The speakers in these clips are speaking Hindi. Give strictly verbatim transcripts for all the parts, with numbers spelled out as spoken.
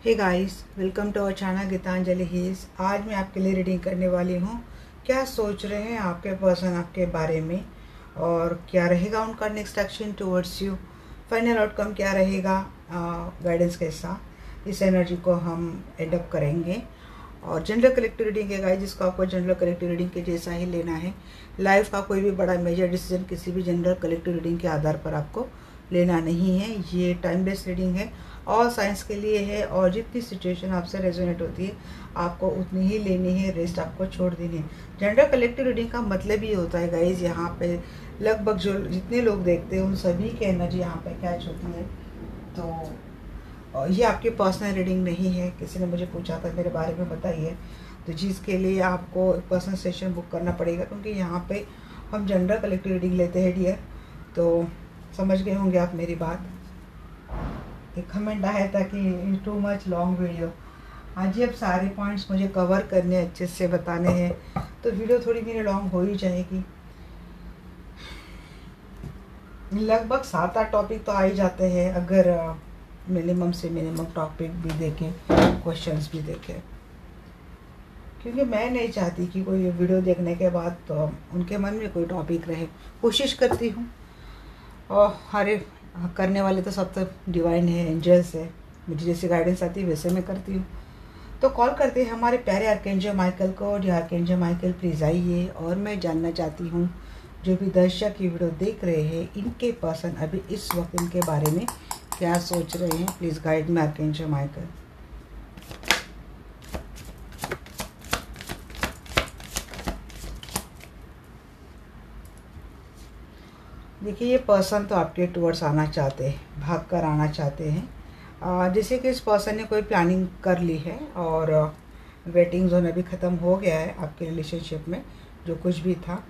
Hey guys, welcome to our channel Geetanjali heals. आज मैं आपके लिए रीडिंग करने वाली हूँ। क्या सोच रहे हैं आपके पर्सन आपके बारे में और क्या रहेगा उनका next action towards you, final outcome क्या रहेगा गाइडेंस के साथ। इस एनर्जी को हम एडप्ट करेंगे और जनरल कलेक्टिव रीडिंग है गाइस, जिसको आपको जनरल कलेक्टिव रीडिंग के जैसा ही लेना है। लाइफ का कोई भी बड़ा मेजर डिसीजन किसी भी जनरल कलेक्टिव रीडिंग के आधार पर आपको लेना नहीं है। ये टाइमलेस रीडिंग है, ऑल साइंस के लिए है और जितनी सिचुएशन आपसे रेजोनेट होती है आपको उतनी ही लेनी है, रेस्ट आपको छोड़ देनी है। जनरल कलेक्टिव रीडिंग का मतलब ये होता है गाइज, यहाँ पे लगभग जो जितने लोग देखते हैं उन सभी की एनर्जी यहाँ पे कैच होती है। तो ये आपकी पर्सनल रीडिंग नहीं है। किसी ने मुझे पूछा था मेरे बारे में बताइए, तो जिसके लिए आपको पर्सनल सेशन बुक करना पड़ेगा, क्योंकि यहाँ पे हम जनरल कलेक्टिव रीडिंग लेते हैं डियर। तो समझ गए होंगे आप मेरी बात। एक कमेंट आया था कि टू मच लॉन्ग वीडियो। हाँ जी, अब सारे पॉइंट्स मुझे कवर करने अच्छे से बताने हैं, तो वीडियो थोड़ी मेरी लॉन्ग हो ही जाएगी। लगभग सात आठ टॉपिक तो आ ही जाते हैं अगर मिनिमम से मिनिमम टॉपिक भी देखें, क्वेश्चंस भी देखें, क्योंकि मैं नहीं चाहती कि कोई वीडियो देखने के बाद तो उनके मन में कोई टॉपिक रहे। कोशिश करती हूँ, और हरे करने वाले तो सब तो डिवाइन है, एंजल्स है, मुझे जैसी गाइडेंस आती है वैसे मैं करती हूँ। तो कॉल करते हैं हमारे प्यारे आर्कएंजल माइकल को। और आर्कएंजल माइकल प्लीज़ आइए। और मैं जानना चाहती हूँ जो भी दर्शक की वीडियो देख रहे हैं, इनके पर्सन अभी इस वक्त इनके बारे में क्या सोच रहे हैं। Please guide me archangel Michael. देखिए, ये पर्सन तो आपके टूवर्ड्स आना चाहते हैं, भाग कर आना चाहते हैं। जैसे कि इस पर्सन ने कोई प्लानिंग कर ली है और वेटिंग जोन अभी ख़त्म हो गया है आपके रिलेशनशिप में, जो कुछ भी था।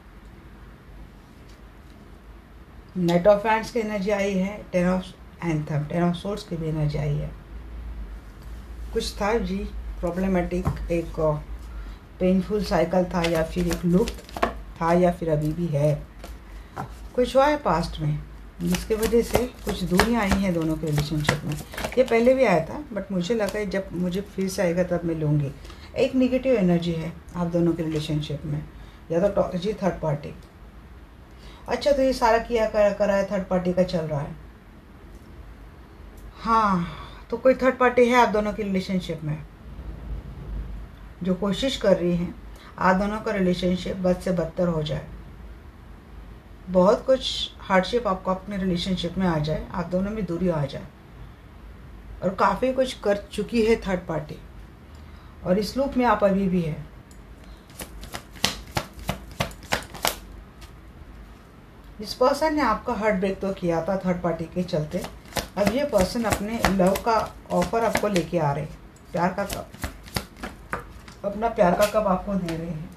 नाइट ऑफ हैंड्स की एनर्जी आई है, ten of anthem, ten of swords की भी एनर्जी आई है। कुछ था जी प्रॉब्लमेटिक, एक पेनफुल साइकिल था, या फिर एक लूप था, या फिर अभी भी है। कुछ हुआ है पास्ट में जिसकी वजह से कुछ दूरियां आई हैं दोनों के रिलेशनशिप में। ये पहले भी आया था, बट मुझे लगा है जब मुझे फिर से आएगा तब मैं लूँगी। एक निगेटिव एनर्जी है आप दोनों के रिलेशनशिप में, या तो जी थर्ड पार्टी। अच्छा, तो ये सारा किया करा करा है थर्ड पार्टी का चल रहा है। हाँ, तो कोई थर्ड पार्टी है आप दोनों के रिलेशनशिप में जो कोशिश कर रही हैं आप दोनों का रिलेशनशिप बद से बदतर हो जाए। बहुत कुछ हार्डशिप आपको अपने रिलेशनशिप में आ जाए, आप दोनों में दूरी आ जाए, और काफ़ी कुछ कर चुकी है थर्ड पार्टी, और इस लूप में आप अभी भी है। इस पर्सन ने आपका हार्ट ब्रेक तो किया था थर्ड पार्टी के चलते। अब ये पर्सन अपने लव का ऑफर आपको लेके आ रहे हैं, प्यार का कप, अपना प्यार का कप आपको दे रहे हैं।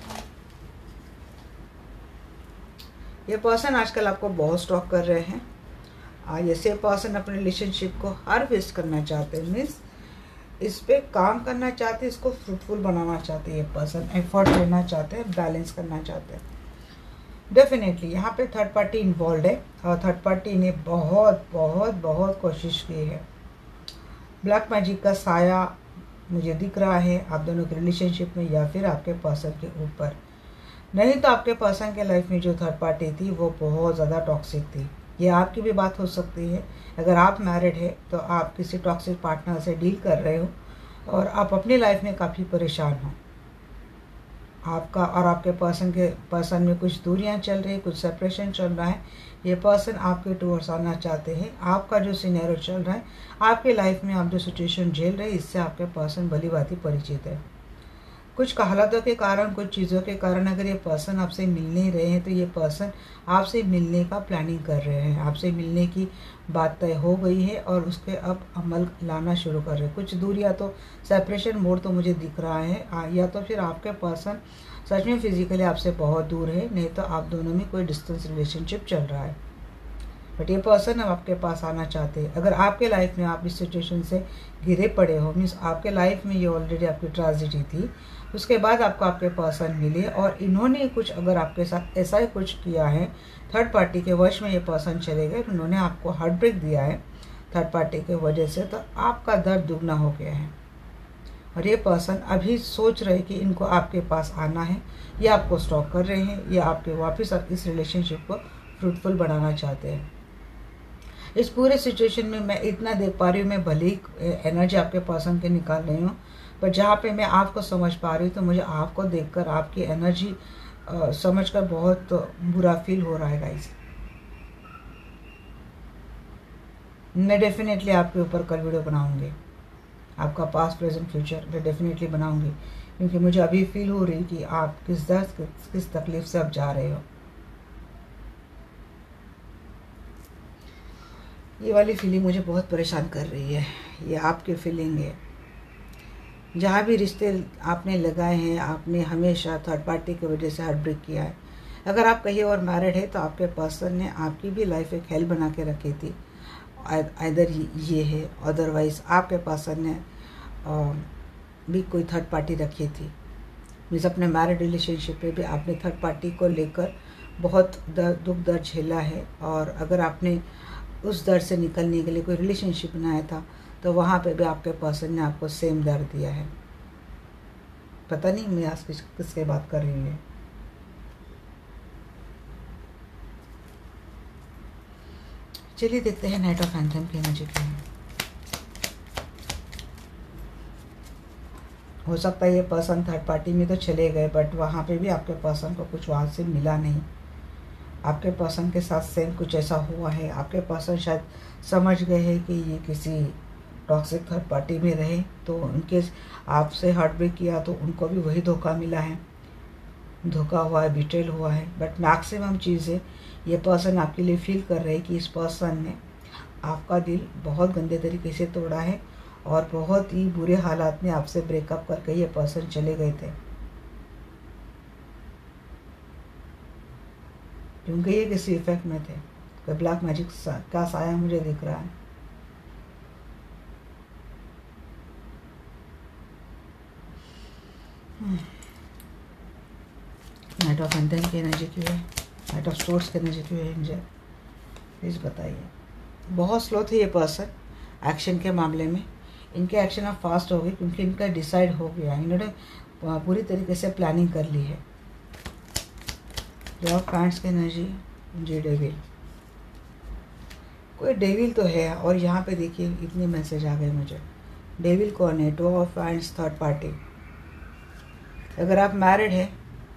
ये पर्सन आजकल आपको बहुत स्टॉक कर रहे हैं। ऐसे पर्सन अपने रिलेशनशिप को हार्वेस्ट करना चाहते हैं, मीन्स इस पे काम करना चाहते हैं, इसको फ्रूटफुल बनाना चाहते हैं। ये पर्सन एफर्ट लेना चाहते हैं, बैलेंस करना चाहते हैं। डेफिनेटली यहाँ पे थर्ड पार्टी इन्वॉल्व है, और थर्ड पार्टी ने बहुत बहुत बहुत कोशिश की है। ब्लैक मैजिक का साया मुझे दिख रहा है आप दोनों के रिलेशनशिप में, या फिर आपके पर्सन के ऊपर। नहीं तो आपके पर्सन के लाइफ में जो थर्ड पार्टी थी वो बहुत ज़्यादा टॉक्सिक थी। ये आपकी भी बात हो सकती है। अगर आप मैरिड है तो आप किसी टॉक्सिक पार्टनर से डील कर रहे हो और आप अपनी लाइफ में काफ़ी परेशान हो। आपका और आपके पर्सन के पर्सन में कुछ दूरियां चल रही, कुछ सेपरेशन चल रहा है। ये पर्सन आपके टूवर्ड्स आना चाहते हैं। आपका जो सिनेरियो चल रहा है, आपके लाइफ में आप जो सिचुएशन झेल रहे हैं, इससे आपके पर्सन भली भांति परिचित है। कुछ हालातों के कारण, कुछ चीज़ों के कारण अगर ये पर्सन आपसे मिल नहीं रहे हैं, तो ये पर्सन आपसे मिलने का प्लानिंग कर रहे हैं। आपसे मिलने की बात तय हो गई है और उसके अब अमल लाना शुरू कर रहे हैं। कुछ दूर, या तो सेपरेशन मोड तो मुझे दिख रहा है, या तो फिर आपके पर्सन सच में फिजिकली आपसे बहुत दूर है, नहीं तो आप दोनों में कोई डिस्टेंस रिलेशनशिप चल रहा है। बट ये पर्सन अब आपके पास आना चाहते हैं। अगर आपके लाइफ में आप इस सिचुएशन से घिरे पड़े हो, मीन्स आपके लाइफ में ये ऑलरेडी आपकी ट्रेजेडी थी, उसके बाद आपको आपके पर्सन मिले और इन्होंने कुछ अगर आपके साथ ऐसा ही कुछ किया है, थर्ड पार्टी के वश में ये पर्सन चले गए, उन्होंने आपको हार्ट ब्रेक दिया है, थर्ड पार्टी की वजह से, तो आपका दर्द दुगना हो गया है। और ये पर्सन अभी सोच रहे कि इनको आपके पास आना है, या आपको स्टॉक कर रहे हैं, या आपके वापस आप इस रिलेशनशिप को फ्रूटफुल बनाना चाहते हैं। इस पूरे सिचुएशन में मैं इतना देख पा रही हूँ, मैं भले ही एनर्जी आपके पर्सन के निकाल रही हूँ, पर जहाँ पे मैं आपको समझ पा रही हूँ तो मुझे आपको देखकर आपकी एनर्जी समझकर बहुत बुरा फील हो रहा है गाइस। मैं डेफिनेटली आपके ऊपर कल वीडियो बनाऊंगी, आपका पास्ट प्रेजेंट फ्यूचर मैं डेफिनेटली बनाऊंगी, क्योंकि मुझे अभी फील हो रही कि आप किस दर्द किस, किस तकलीफ से आप जा रहे हो। ये वाली फीलिंग मुझे बहुत परेशान कर रही है। ये आपकी फीलिंग है। जहाँ भी रिश्ते आपने लगाए हैं, आपने हमेशा थर्ड पार्टी की वजह से हार्ट ब्रेक किया है। अगर आप कहीं और मैरिड है तो आपके पर्सन ने आपकी भी लाइफ एक हेल बना के रखी थी, इधर ये है, अदरवाइज आपके पर्सन ने भी कोई थर्ड पार्टी रखी थी। मीन्स अपने मैरिड रिलेशनशिप में भी आपने थर्ड पार्टी को लेकर बहुत दर्द दुख दर्द झेला है। और अगर आपने उस दर्द से निकलने के लिए कोई रिलेशनशिप बनाया था तो वहाँ पे भी आपके पर्सन ने आपको सेम दर्द दिया है। पता नहीं मैं आज किस किससे बात कर रही हूँ। चलिए देखते हैं नाइट ऑफ एंथम की एनर्जी क्या है। हो सकता है ये पर्सन थर्ड पार्टी में तो चले गए, बट वहाँ पे भी आपके पर्सन को कुछ वहाँ से मिला नहीं। आपके पर्सन के साथ सेम कुछ ऐसा हुआ है। आपके पर्सन शायद समझ गए हैं कि ये किसी टॉक्सिक थर्ड पार्टी में रहे, तो उनके आपसे हार्ट ब्रेक किया तो उनको भी वही धोखा मिला है, धोखा हुआ है, बिट्रेल हुआ है। बट मैक्सिमम चीज़ें ये पर्सन आपके लिए फील कर रहे हैं कि इस पर्सन ने आपका दिल बहुत गंदे तरीके से तोड़ा है और बहुत ही बुरे हालात में आपसे ब्रेकअप करके ये पर्सन चले गए थे, क्योंकि ये किसी इफेक्ट में थे। कोई ब्लैक मैजिक का साया मुझे दिख रहा है। नाइट ऑफ एंथम की एनर्जी क्यों है, नाइट ऑफ सोर्स की एनर्जी क्यों है एंजल, प्लीज़ बताइए। बहुत स्लो थे ये पर्सन एक्शन के मामले में। इनके एक्शन अब फास्ट हो गए क्योंकि इनका डिसाइड हो गया, इन्होंने पूरी तरीके से प्लानिंग कर ली है। टू ऑफ हैंड्स की एनर्जी, जी डेविल, कोई डेविल तो है। और यहाँ पे देखिए इतने मैसेज आ गए मुझे। डेविल कौन है? Two of wands, third party. अगर आप मैरिड हैं,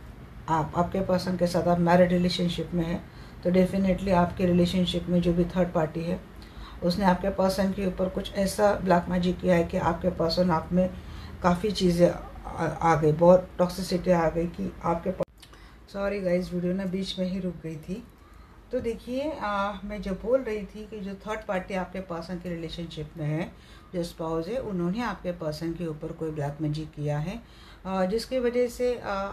आप आपके पर्सन के साथ आप मैरिड रिलेशनशिप में हैं, तो डेफिनेटली आपके रिलेशनशिप में जो भी थर्ड पार्टी है उसने आपके पर्सन के ऊपर कुछ ऐसा ब्लैक मैजिक किया है कि आपके पर्सन आप में काफ़ी चीज़ें आ गई, बहुत टॉक्सिसिटी आ गई कि आपके। सॉरी गाइस, वीडियो ना बीच में ही रुक गई थी। तो देखिए मैं जो बोल रही थी कि जो थर्ड पार्टी आपके पर्सन के रिलेशनशिप में है, जो स्पाउस है, उन्होंने आपके पर्सन के ऊपर कोई ब्लैक मैजिक किया है, जिसकी वजह से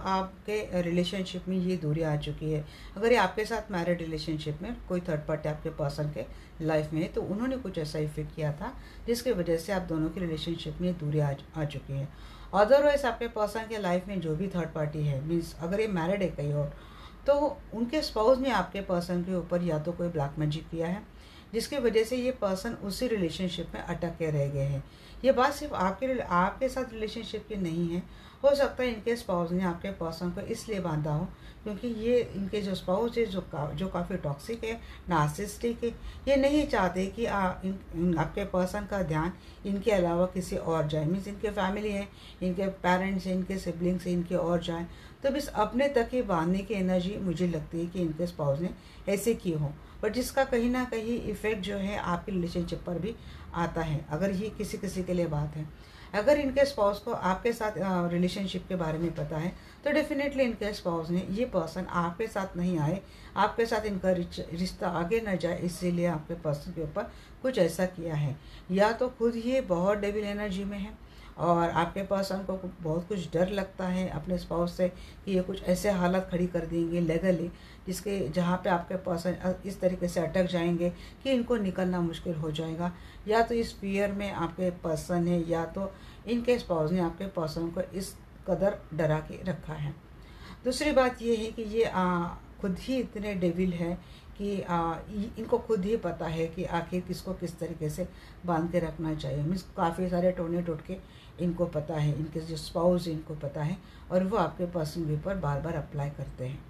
आपके रिलेशनशिप में ये दूरी आ चुकी है। अगर ये आपके साथ मैरिड रिलेशनशिप में कोई थर्ड पार्टी आपके पर्सन के लाइफ में है, तो उन्होंने कुछ ऐसा इफेक्ट किया था जिसकी वजह से आप दोनों की रिलेशनशिप में दूरी आ, आ चुकी है। अदरवाइज आपके पर्सन के लाइफ में जो भी थर्ड पार्टी है, मीन्स अगर ये मैरिड है कहीं और, तो उनके स्पाउस ने आपके पर्सन के ऊपर या तो कोई ब्लैक मैजिक किया है, जिसकी वजह से ये पर्सन उसी रिलेशनशिप में अटक के रह गए हैं। ये बात सिर्फ आपके आपके साथ रिलेशनशिप की नहीं है। हो सकता है इनके स्पाउस ने आपके पर्सन को इसलिए बांधा हो क्योंकि ये इनके जो स्पाउस है जो का, जो काफ़ी टॉक्सिक है, नार्सिसिस्टिक है, ये नहीं चाहते कि आ, इन, इन आपके पर्सन का ध्यान इनके अलावा किसी और जाए। मीन्स इनके फैमिली है, इनके पेरेंट्स हैं, इनके सिबलिंग्स हैं, इनके और जाएँ, तो बस अपने तक ही बांधने की एनर्जी मुझे लगती है कि इनके स्पाउस ने ऐसे की हो, बट जिसका कहीं ना कहीं इफेक्ट जो है आपके रिलेशनशिप पर भी आता है। अगर ये किसी किसी के लिए बात है, अगर इनके स्पाउस को आपके साथ रिलेशनशिप के बारे में पता है, तो डेफिनेटली इनके स्पाउस ने ये पर्सन आपके साथ नहीं आए, आपके साथ इनका रिश्ता आगे न जाए, इसीलिए आपके पर्सन के ऊपर कुछ ऐसा किया है। या तो खुद ये बहुत डेविल एनर्जी में है और आपके पर्सन को बहुत कुछ डर लगता है अपने स्पाउस से कि ये कुछ ऐसे हालत खड़ी कर देंगे लीगली, जिसके जहाँ पे आपके पर्सन इस तरीके से अटक जाएंगे कि इनको निकलना मुश्किल हो जाएगा। या तो इस फियर में आपके पर्सन है, या तो इनके स्पाउस ने आपके पर्सन को इस कदर डरा के रखा है। दूसरी बात ये है कि ये आ, खुद ही इतने डेविल है कि आ, इनको खुद ही पता है कि आखिर किसको किस तरीके से बांध के रखना चाहिए। मीन्स काफ़ी सारे टोने टोटके इनको पता है, इनके जो स्पाउस इनको पता है, और वो आपके पर्सन के ऊपर बार बार अप्लाई करते हैं।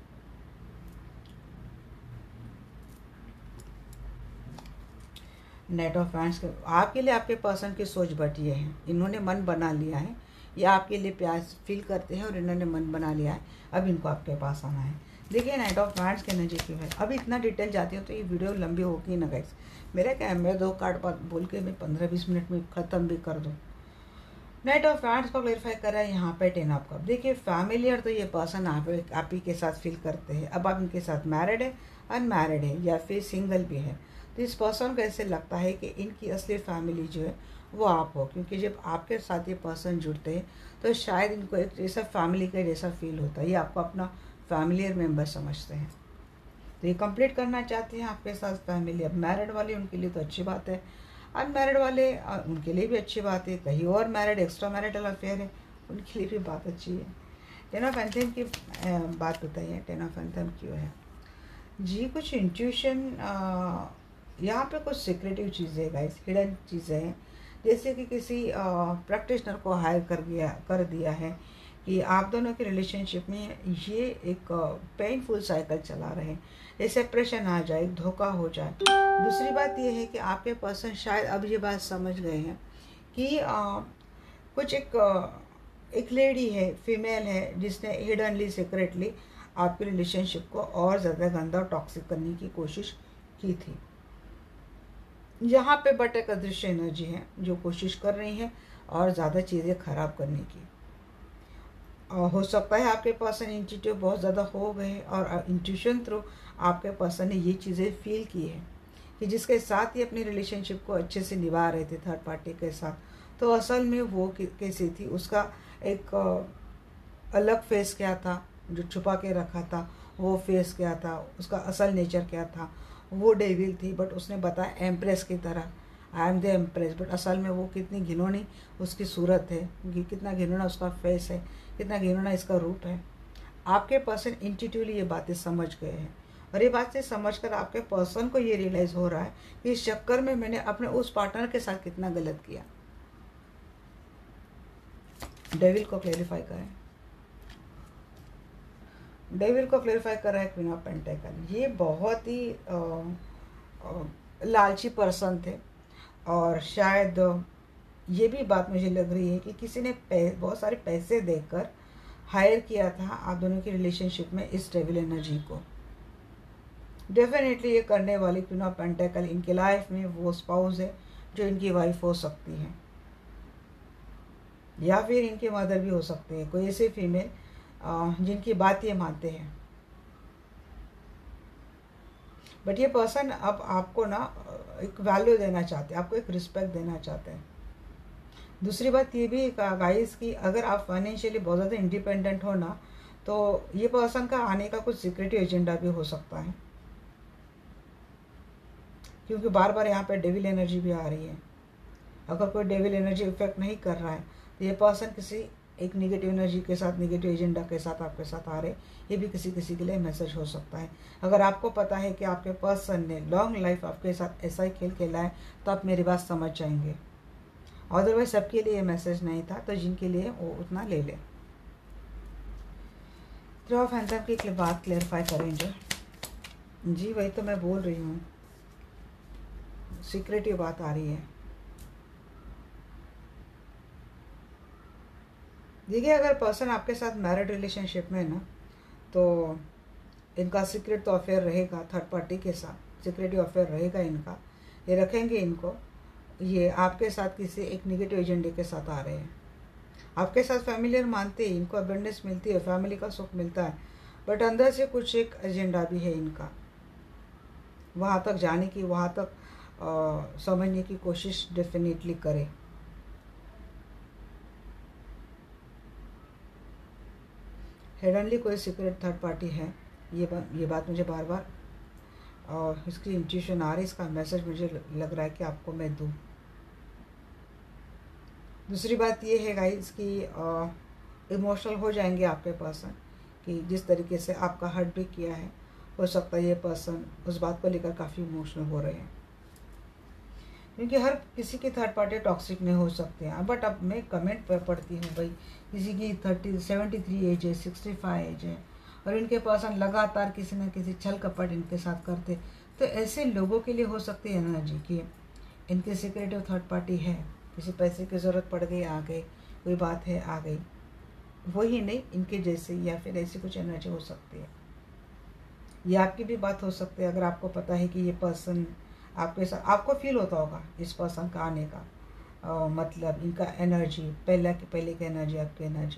नाइट ऑफ वैंड्स के आपके लिए आपके पर्सन की सोच बट ये है, इन्होंने मन बना लिया है, ये आपके लिए प्यार फील करते हैं और इन्होंने मन बना लिया है, अब इनको आपके पास आना है। देखिए नाइट ऑफ वैंड्स के एनर्जी क्यों है। अब इतना डिटेल जाती हूँ तो ये वीडियो लंबी होगी ना गाइस। मेरा क्या है, मैं दो कार्ड बोल के मैं पंद्रह बीस मिनट में ख़त्म भी कर दूँ। नाइट ऑफ वैंड्स को क्लेरिफाई करा है यहाँ पे टेन ऑफ कप। देखिए फैमिलियर तो ये पर्सन आप आप ही के साथ फील करते हैं। अब आप इनके साथ मैरिड है, अनमैरिड है या फिर सिंगल भी है, तो इस पर्सन को ऐसे लगता है कि इनकी असली फैमिली जो है वो आप हो, क्योंकि जब आपके साथ ये पर्सन जुड़ते हैं तो शायद इनको एक जैसा फैमिली का जैसा फील होता है, ये आपको अपना फैमिलियर मेम्बर समझते हैं। तो ये कंप्लीट करना चाहते हैं आपके साथ फैमिली। अब मैरिड वाले उनके लिए तो अच्छी बात है, अनमैरिड वाले उनके लिए भी अच्छी बात है, कहीं और मैरिड एक्स्ट्रा मैरिटल अफेयर है उनके लिए भी बात अच्छी है। टेन ऑफ एंथम की बात बताइए, टेन ऑफ एंथम क्यों है जी। कुछ इंट्यूशन, यहाँ पे कुछ सीक्रेटिव चीज़ें गाइस, हिडन चीज़ें हैं, जैसे कि किसी प्रैक्टिशनर को हायर कर दिया कर दिया है कि आप दोनों के रिलेशनशिप में ये एक पेनफुल साइकिल चला रहे हैं, ये सेपरेशन आ जाए, धोखा हो जाए। दूसरी बात ये है कि आपके पर्सन शायद अब ये बात समझ गए हैं कि आ, कुछ एक एक लेडी है, फीमेल है, जिसने हिडनली सीक्रेटली आपके रिलेशनशिप को और ज़्यादा गंदा और टॉक्सिक करने की कोशिश की थी। यहाँ पे बट एक अदृश्य एनर्जी है जो कोशिश कर रही है और ज़्यादा चीज़ें खराब करने की। और हो सकता है आपके पर्सन इंट्यूटिव बहुत ज़्यादा हो गए और इंट्यूशन थ्रू आपके पर्सन ने ये चीज़ें फील की है कि जिसके साथ ही अपनी रिलेशनशिप को अच्छे से निभा रहे थे थर्ड पार्टी के साथ, तो असल में वो कैसी थी, उसका एक अलग फेस क्या था जो छुपा के रखा था, वो फेस क्या था, उसका असल नेचर क्या था। वो डेविल थी बट उसने बताया एम्प्रेस की तरह, I am the empress, but असल में वो कितनी घिनौनी उसकी सूरत है, कितना घिनौना उसका फेस है, कितना घिनौना इसका रूप है। आपके पर्सन इंट्यूटिवली ये बातें समझ गए हैं और ये बातें समझकर आपके पर्सन को ये रियलाइज़ हो रहा है कि इस चक्कर में मैंने अपने उस पार्टनर के साथ कितना गलत किया। डेविल को क्लेरिफाई करें, डेविल को क्लेरिफाई कर रहा है क्वीन ऑफ पेंटेकल। ये बहुत ही आ, आ, लालची पर्सन थे और शायद ये भी बात मुझे लग रही है कि किसी ने बहुत सारे पैसे देकर हायर किया था आप दोनों की रिलेशनशिप में इस डेविल एनर्जी को। डेफिनेटली ये करने वाली क्वीन ऑफ पेंटेकल इनकी लाइफ में वो स्पाउस है जो इनकी वाइफ हो सकती है या फिर इनकी मदर भी हो सकती है, कोई ऐसे फीमेल जिनकी बात ये मानते हैं। बट ये पर्सन अब आपको ना एक वैल्यू देना चाहते हैं, आपको एक रिस्पेक्ट देना चाहते हैं। दूसरी बात ये भी गाइस कि अगर आप फाइनेंशियली बहुत ज़्यादा इंडिपेंडेंट हो ना, तो ये पर्सन का आने का कुछ सीक्रेटिव एजेंडा भी हो सकता है, क्योंकि बार बार यहाँ पे डेविल एनर्जी भी आ रही है। अगर कोई डेविल एनर्जी इफेक्ट नहीं कर रहा है तो ये पर्सन किसी एक नेगेटिव एनर्जी के साथ, नेगेटिव एजेंडा के साथ आपके साथ आ रहे, ये भी किसी किसी के लिए मैसेज हो सकता है। अगर आपको पता है कि आपके पर्सन ने लॉन्ग लाइफ आपके साथ ऐसा ही खेल खेला है तो आप मेरी बात समझ जाएंगे। अदरवाइज सबके लिए ये मैसेज नहीं था, तो जिनके लिए वो उतना ले लें। थ्री ऑफ एंथम की बात क्लेरिफाई करेंगे जी, वही तो मैं बोल रही हूँ, सीक्रेटिव बात आ रही है। देखिए अगर पर्सन आपके साथ मैरिड रिलेशनशिप में है ना, तो इनका सीक्रेट तो अफेयर रहेगा थर्ड पार्टी के साथ, सीक्रेटिव अफेयर रहेगा इनका, ये रखेंगे इनको। ये आपके साथ किसी एक नेगेटिव एजेंडे के साथ आ रहे हैं, आपके साथ फैमिलियर मानते हैं, इनको अबेंडेंस मिलती है, फैमिली का सुख मिलता है, बट अंदर से कुछ एक एजेंडा भी है इनका, वहाँ तक जाने की, वहाँ तक आ, समझने की कोशिश डेफिनेटली करें। हिडनली कोई सीक्रेट थर्ड पार्टी है, ये बात ये बात मुझे बार बार और इसकी इंट्यूशन आ रही, इसका मैसेज मुझे लग रहा है कि आपको मैं दूँ। दूसरी बात ये है गाइस कि इमोशनल हो जाएंगे आपके पर्सन कि जिस तरीके से आपका हर्ट भी किया है हो सकता है ये पर्सन उस बात को लेकर काफ़ी इमोशनल हो रहे हैं, क्योंकि हर किसी की थर्ड पार्टी टॉक्सिक नहीं हो सकते हैं। बट अब मैं कमेंट पर पढ़ती हूँ भाई, किसी की थर्टी सेवेंटी थ्री एज है, सिक्सटी फाइव एज है, और इनके पर्सन लगातार किसी न किसी छल कपट इनके साथ करते, तो ऐसे लोगों के लिए हो सकती है एनर्जी कि इनके सीक्रेटिव थर्ड पार्टी है, किसी पैसे की ज़रूरत पड़ गई, आ गई, कोई बात है आ गई, वही नहीं इनके जैसे, या फिर ऐसी कुछ एनर्जी हो सकती है। ये आपकी भी बात हो सकती है। अगर आपको पता है कि ये पर्सन आपके साथ, आपको फील होता होगा इस पर्सन का आने का आ, मतलब इनका एनर्जी, पहला की पहले की एनर्जी, आपकी एनर्जी,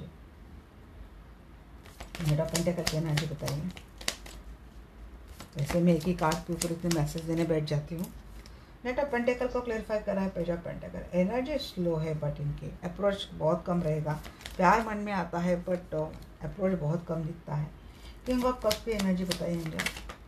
मेरा पेंटेकल की एनर्जी बताइए। वैसे मैं एक ही कार्ड के ऊपर इतने मैसेज देने बैठ जाती हूँ। नेट ऑफ पेंटेकल को क्लेरिफाई करा है, page of pentacle, energy slow है बट इनकी अप्रोच बहुत कम रहेगा। प्यार मन में आता है बट अप्रोच बहुत कम दिखता है। किंग ऑफ कप की एनर्जी बताइए इंडिया।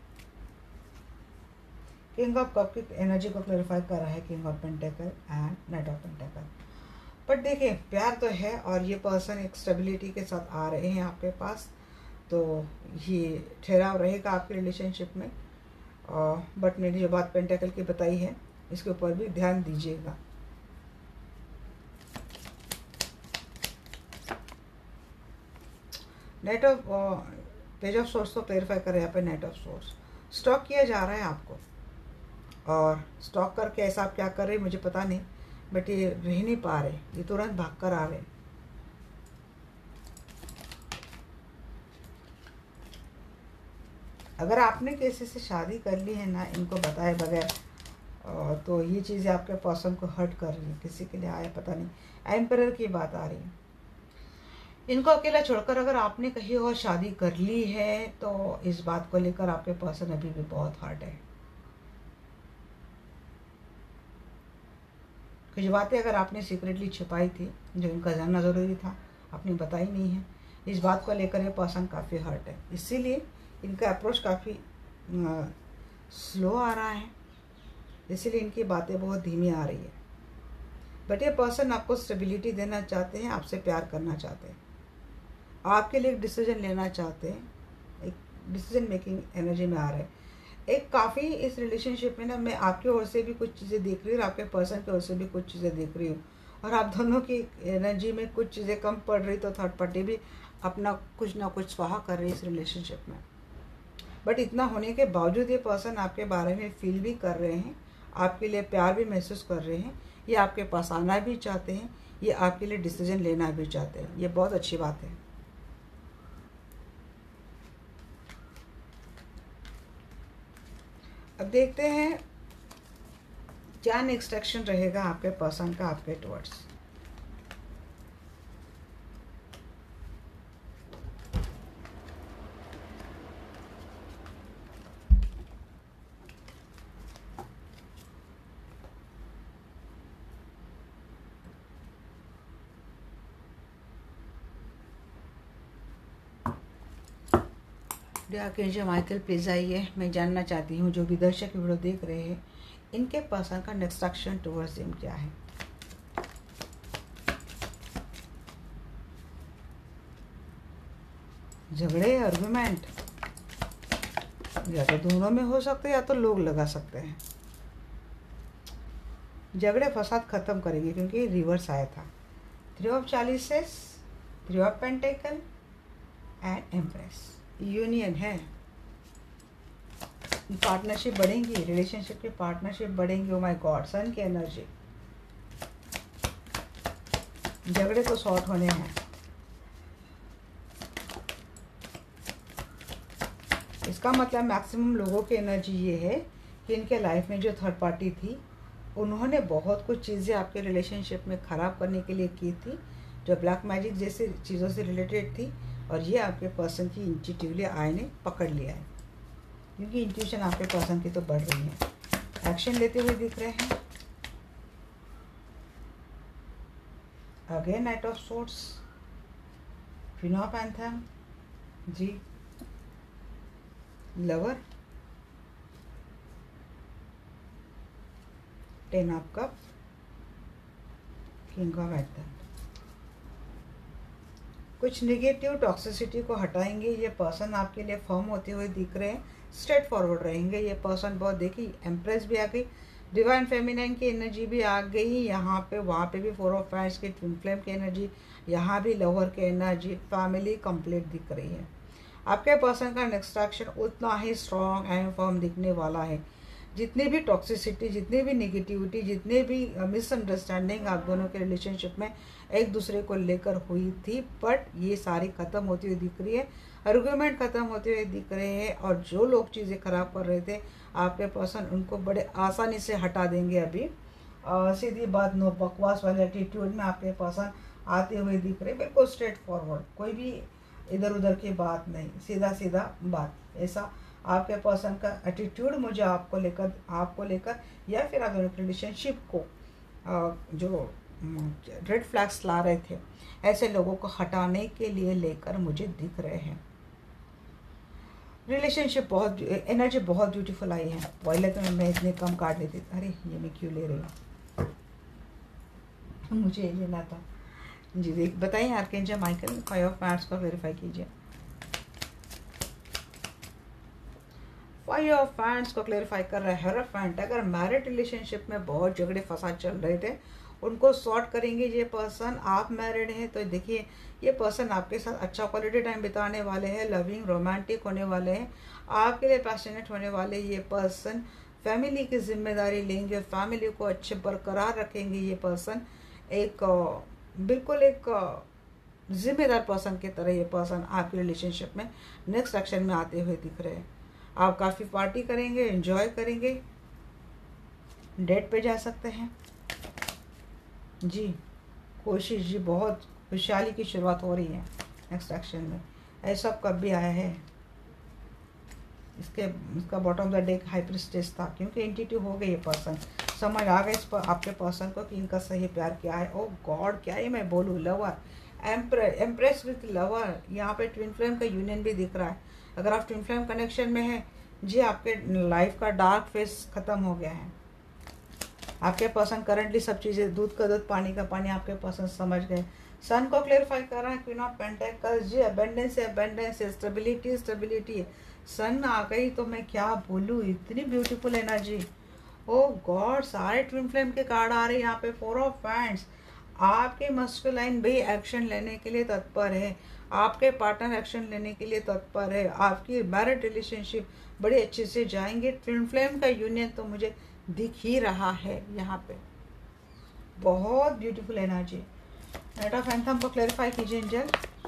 किंग ऑफ कप की एनर्जी को क्लेरिफाई कर रहा है king of pentacle and knight of pentacle. But देखिए प्यार तो है, और ये पर्सन एक स्टेबिलिटी के साथ आ रहे हैं आपके पास, तो ये ठहराव रहेगा आपके रिलेशनशिप में। और बट मैंने जो बात पेंटेकल की बताई है इसके ऊपर भी ध्यान दीजिएगा। Knight of page of swords को क्लेरिफाई करें यहाँ पे। नेट ऑफ सोर्स स्टॉक किया जा रहा है आपको, और स्टॉक करके ऐसा आप क्या कर रहे हैं मुझे पता नहीं, बट ये रह नहीं पा रहे, ये तुरंत भाग कर आ रहे। अगर आपने किसी से शादी कर ली है ना, इनको बताए बगैर, तो ये चीज़ें आपके पर्सन को हर्ट कर रही है। किसी के लिए आया पता नहीं, एम्परर की बात आ रही है। इनको अकेला छोड़कर अगर आपने कहीं और शादी कर ली है तो इस बात को लेकर आपके पर्सन अभी भी बहुत हर्ट है। कुछ बातें अगर आपने सीक्रेटली छिपाई थी, जो इनका जानना ज़रूरी था, आपने बताई नहीं है, इस बात को लेकर ये पर्सन काफ़ी हर्ट है। इसीलिए इनका अप्रोच काफ़ी स्लो आ रहा है, इसीलिए इनकी बातें बहुत धीमी आ रही है। बट ये पर्सन आपको स्टेबिलिटी देना चाहते हैं, आपसे प्यार करना चाहते हैं, आपके लिए एक डिसीजन लेना चाहते हैं, एक डिसीजन मेकिंग एनर्जी में आ रहे हैं। एक काफ़ी इस रिलेशनशिप में ना मैं आपकी ओर से भी कुछ चीज़ें देख रही हूँ और आपके पर्सन की ओर से भी कुछ चीज़ें देख रही हूँ, और आप दोनों की एनर्जी में कुछ चीज़ें कम पड़ रही, तो थर्ड पार्टी भी अपना कुछ ना कुछ स्वाहा कर रही है इस रिलेशनशिप में। बट इतना होने के बावजूद ये पर्सन आपके बारे में फील भी कर रहे हैं, आपके लिए प्यार भी महसूस कर रहे हैं, ये आपके पास आना भी चाहते हैं, ये आपके लिए डिसीजन लेना भी चाहते हैं। ये बहुत अच्छी बात है। अब देखते हैं क्या नेक्स्ट एक्शन रहेगा आपके पर्सन का आपके टुवर्ड्स। आर्कएंजल माइकल प्लीज आइए, मैं जानना चाहती हूँ जो भी दर्शक वीडियो देख रहे हैं, इनके पर्सन का नेक्स्ट एक्शन टुवर्ड्स हिम क्या है। झगड़े, आर्गुमेंट, या तो दोनों में हो सकते हैं या तो लोग लगा सकते हैं। झगड़े फसाद खत्म करेंगे क्योंकि रिवर्स आया था। Three of chalices, three of pentacle and empress, union है। पार्टनरशिप बढ़ेंगी, रिलेशनशिप की पार्टनरशिप बढ़ेंगी। ओ माय गॉड, सन की एनर्जी। झगड़े तो सॉर्ट होने हैं। इसका मतलब मैक्सिमम लोगों की एनर्जी ये है कि इनके लाइफ में जो थर्ड पार्टी थी, उन्होंने बहुत कुछ चीज़ें आपके रिलेशनशिप में ख़राब करने के लिए की थी, जो ब्लैक मैजिक जैसे चीज़ों से रिलेटेड थी, और ये आपके पर्सन की इंट्यूटिवली आई ने पकड़ लिया है, क्योंकि इंट्यूशन आपके पर्सन की तो बढ़ रही है। एक्शन लेते हुए दिख रहे हैं। Again knight of swords, queen of anthem जी, lover, ten of cups, king of anthem. कुछ निगेटिव टॉक्सिसिटी को हटाएंगे। ये पर्सन आपके लिए फर्म होते हुए दिख रहे हैं, स्ट्रेट फॉरवर्ड रहेंगे। ये पर्सन बहुत, देखिए एम्प्रेस भी आ गई, डिवाइन फेमिनाइन की एनर्जी भी आ गई यहाँ पे, वहाँ पे भी फोर ऑफ वांड्स की ट्विन फ्लेम की एनर्जी, यहाँ भी लवर की एनर्जी, फैमिली कंप्लीट दिख रही है। आपके पर्सन का नेक्स्ट एक्शन उतना ही स्ट्रॉन्ग एंड फर्म दिखने वाला है। जितनी भी टॉक्सिसिटी, जितनी भी निगेटिविटी, जितने भी मिसअंडरस्टैंडिंग आप दोनों के रिलेशनशिप में एक दूसरे को लेकर हुई थी, बट ये सारी ख़त्म होती हुई दिख रही है। आर्गुमेंट ख़त्म होते हुए दिख रहे हैं, और जो लोग चीज़ें ख़राब कर रहे थे आपके पर्सन, उनको बड़े आसानी से हटा देंगे। अभी आ, सीधी बात, नो बकवास वाले एटीट्यूड में आपके पर्सन आते हुए दिख रहे, बिल्कुल स्ट्रेट फॉरवर्ड, कोई भी इधर उधर की बात नहीं, सीधा सीधा बात। ऐसा आपके पर्सन का एटीट्यूड मुझे आपको लेकर आपको लेकर या फिर आप दोनों के रिलेशनशिप को जो रेड फ्लैग्स ला रहे थे, ऐसे लोगों को हटाने के लिए लेकर मुझे दिख रहे हैं। रिलेशनशिप बहुत, एनर्जी बहुत ब्यूटीफुल आई है। पहले तो मैं इतने कम कार्ड लेती, अरे ये मैं क्यों ले रही हूँ, मुझे ये लेना था जी। देख बताइए archangel Michael, five of wands को वेरीफाई कीजिए। फाइव ऑफ वांड्स को क्लेरिफाई कर रहा है हेरोफेंट। अगर मैरिड रिलेशनशिप में बहुत झगड़े फसाद चल रहे थे, उनको सॉर्ट करेंगे ये पर्सन। आप मैरिड हैं तो देखिए ये पर्सन आपके साथ अच्छा क्वालिटी टाइम बिताने वाले हैं, लविंग रोमांटिक होने वाले हैं, आपके लिए पैशनेट होने वाले। ये पर्सन फैमिली की जिम्मेदारी लेंगे, फैमिली को अच्छे बरकरार रखेंगे। ये पर्सन एक बिल्कुल एक जिम्मेदार पर्सन की तरह ये पर्सन आपके रिलेशनशिप में नेक्स्ट एक्शन में आते हुए दिख रहे हैं। आप काफ़ी पार्टी करेंगे, एंजॉय करेंगे, डेट पे जा सकते हैं जी। कोशिश जी, बहुत खुशहाली की शुरुआत हो रही है नेक्स्ट एक्शन में। ऐसा कब भी आया है, इसके इसका bottom the deck high priestess था, क्योंकि इंट्यूटिव हो गई ये पर्सन, समझ आ गया इस पर आपके पर्सन को कि इनका सही प्यार क्या है। ओ गॉड, क्या ही मैं बोलूँ, lover empress empress with lover. यहाँ पे ट्विन फ्लेम का यूनियन भी दिख रहा है। अगर आप ट्विन फ्लेम कनेक्शन में हैं जी, आपके लाइफ का डार्क फेस खत्म हो गया है। आपके पर्सन करंटली सब चीज़ें, दूध का दूध पानी का पानी, आपके पर्सन समझ गए। सन को क्लेरिफाई कर रहा है, क्वीन ऑफ पेंटेकल्स जी, अबेंडेंस है, अबेंडेंस है, स्टेबिलिटी स्टेबिलिटी है। सन आ गई तो मैं क्या बोलूँ, इतनी ब्यूटीफुल एनर्जी। ओ गॉड, सारे ट्विन फ्लेम के कार्ड आ रहे हैं यहाँ पे। फोर ऑफ वांड्स, आपके मस्कुलाइन भी एक्शन लेने के लिए तत्पर है, आपके पार्टनर एक्शन लेने के लिए तत्पर है, आपकी मैरिड रिलेशनशिप बड़ी अच्छे से जाएंगे। ट्विन फ्लेम का यूनियन तो मुझे दिख ही रहा है यहाँ पे, बहुत beautiful energy. Knight of anthem को क्लैरिफाई कीजिए एंजल।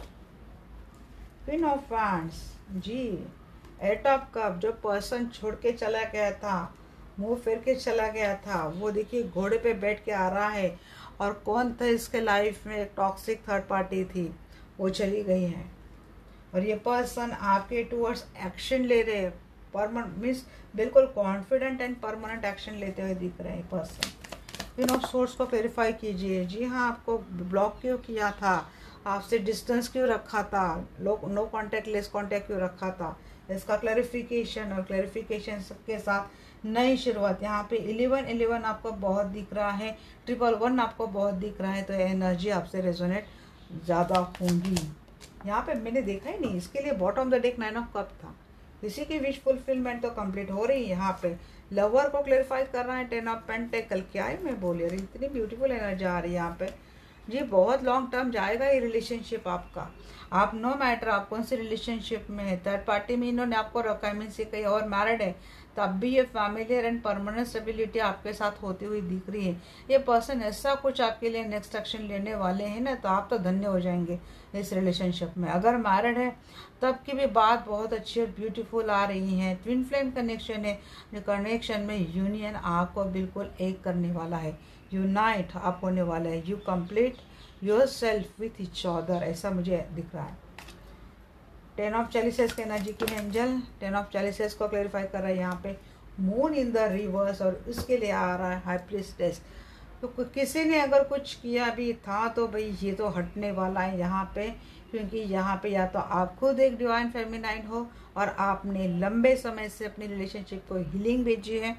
क्वीन ऑफ वांड्स जी, एट ऑफ कप, जो पर्सन छोड़ के चला गया था, मुंह फेर के चला गया था, वो देखिए घोड़े पे बैठ के आ रहा है। और कौन था इसके लाइफ में, एक टॉक्सिक थर्ड पार्टी थी, वो चली गई है। और ये पर्सन आपके टूवर्ड्स एक्शन ले रहे हैं, परमानेंट मीन्स बिल्कुल कॉन्फिडेंट एंड परमानेंट एक्शन लेते हुए दिख रहे हैं पर्सन। क्वीन ऑफ सोर्स को क्लेरिफाई कीजिए। जी हाँ, आपको ब्लॉक क्यों किया था, आपसे डिस्टेंस क्यों रखा था, लोग नो कॉन्टैक्ट लेस कॉन्टैक्ट क्यों रखा था, इसका क्लैरिफिकेशन। और क्लैरिफिकेशन के साथ नई शुरुआत। यहाँ पे इलेवन इलेवन आपको बहुत दिख रहा है, ट्रिपल वन आपको बहुत दिख रहा है, तो एनर्जी आपसे रेजोनेट ज़्यादा होंगी। यहाँ पे मैंने देखा ही नहीं, इसके लिए bottom the deck nine of cup था। किसी की विश फुलफिलमेंट तो कंप्लीट हो रही है। यहाँ पे लवर को क्लेरिफाई कर रहा है, टेन ऑफ पेंटेकल। क्या है मैं बोल रही, इतनी ब्यूटीफुल एनर्जी आ रही है यहाँ पे जी। बहुत लॉन्ग टर्म जाएगा ये रिलेशनशिप आपका। आप नो मैटर आप कौन सी रिलेशनशिप में है, थर्ड पार्टी में इन्होंने आपको रखा, मीन से कहीं और मैरिड है, तब भी ये फैमिलियर एंड परमानेंट स्टेबिलिटी आपके साथ होती हुई दिख रही है। ये पर्सन ऐसा कुछ आपके लिए नेक्स्ट एक्शन लेने वाले हैं ना, तो आप तो धन्य हो जाएंगे इस रिलेशनशिप में। अगर मैरिड है तब की भी बात बहुत अच्छी और ब्यूटीफुल आ रही है। ट्विन फ्लेम कनेक्शन है, जो कनेक्शन में यूनियन आपको बिल्कुल एक करने वाला है, यूनाइट आप होने वाला है, you complete yourself with each other, ऐसा मुझे दिख रहा है। टेन ऑफ चैलिसेस के एनर्जी की एंजल, टेन ऑफ चैलिसेस को क्लेरिफाई कर रहा है यहाँ पे। मून इन द रिवर्स, और उसके लिए आ रहा है हाई प्रीस्टेस। तो किसी ने अगर कुछ किया भी था तो भाई ये तो हटने वाला है यहाँ पे, क्योंकि यहाँ पे या तो आप खुद एक डिवाइन फेमिनाइन हो और आपने लंबे समय से अपनी रिलेशनशिप को हीलिंग भेजी है,